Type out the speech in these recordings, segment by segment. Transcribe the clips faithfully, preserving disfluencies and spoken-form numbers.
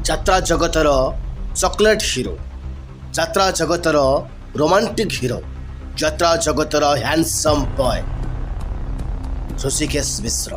ଯାତ୍ରା ଜଗତର chocolate hero, ଯାତ୍ରା ଜଗତର ରୋମାଣ୍ଟିକ୍ ହିରୋ, ଯାତ୍ରା ଜଗତର ହ୍ୟାଣ୍ଡସମ୍ ବୟ ଋଷିକେଶ ମିଶ୍ର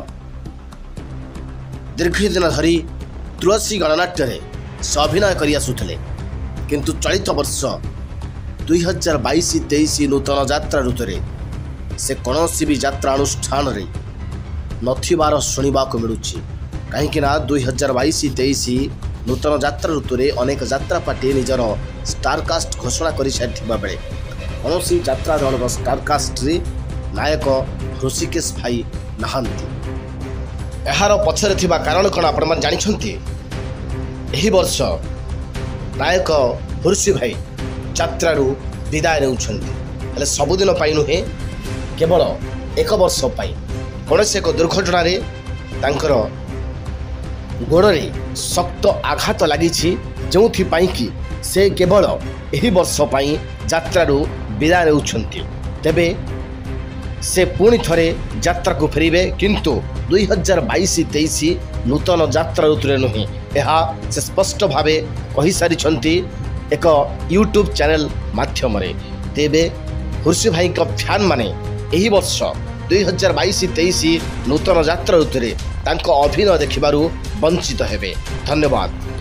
ଦୀର୍ଘ ଦିନ ଧରି ତୁଳସୀ ଗଣନାଟ୍ୟରେ ସେ ଅଭିନୟ କରି ଆସୁଥିଲେ। କିନ୍ତୁ ଚଳିତ ବର୍ଷ ଦୁଇ ହଜାର ବାଇଶ ତେଇଶ ନୂତନ ଯାତ୍ରା ଋତୁରେ ସେ କୌଣସି ବି ଯାତ୍ରା ଅନୁଷ୍ଠାନରେ ନଥିବାର ଶୁଣିବାକୁ ମିଳୁଛି। କାହିଁକିନା ଦୁଇ ହଜାର ବାଇଶ ତେଇଶ ନୂତନ ଯାତ୍ରା ଋତୁରେ ଅନେକ ଯାତ୍ରା ପାର୍ଟି ନିଜର ଷ୍ଟାରକାଷ୍ଟ ଘୋଷଣା କରିସାରିଥିବା ବେଳେ କୌଣସି ଯାତ୍ରା ଦଳର ଷ୍ଟାରକାଷ୍ଟରେ ନାୟକ ଋଷିକେଶ ଭାଇ ନାହାନ୍ତି। ଏହାର ପଛରେ ଥିବା କାରଣ କ'ଣ ଆପଣମାନେ ଜାଣିଛନ୍ତି? ଏହି ବର୍ଷ ନାୟକ ଋଷି ଭାଇ ଯାତ୍ରାରୁ ବିଦାୟ ନେଉଛନ୍ତି, ହେଲେ ସବୁଦିନ ପାଇଁ ନୁହେଁ, କେବଳ ଏକ ବର୍ଷ ପାଇଁ। କୌଣସି ଏକ ଦୁର୍ଘଟଣାରେ ତାଙ୍କର ଗୋଡ଼ରେ ଶକ୍ତ ଆଘାତ ଲାଗିଛି, ଯେଉଁଥିପାଇଁ କି ସେ କେବଳ ଏହି ବର୍ଷ ପାଇଁ ଯାତ୍ରାରୁ ବିଦାୟ ନେଉଛନ୍ତି। ତେବେ ସେ ପୁଣି ଥରେ ଯାତ୍ରାକୁ ଫେରିବେ, କିନ୍ତୁ ଦୁଇ ହଜାର ବାଇଶ ତେଇଶ ନୂତନ ଯାତ୍ରା ଋତୁରେ ନୁହେଁ। ଏହା ସେ ସ୍ପଷ୍ଟ ଭାବେ କହିସାରିଛନ୍ତି ଏକ ୟୁଟ୍ୟୁବ୍ ଚ୍ୟାନେଲ୍ ମାଧ୍ୟମରେ। ତେବେ ଋଷି ଭାଇଙ୍କ ଫ୍ୟାନ୍ମାନେ ଏହି ବର୍ଷ ଦୁଇ ହଜାର ବାଇଶ ତେଇଶ ନୂତନ ଯାତ୍ରା ଋତୁରେ ତାଙ୍କ ଅଭିନୟ ଦେଖିବାରୁ ବଞ୍ଚିତ ହେବେ। ଧନ୍ୟବାଦ।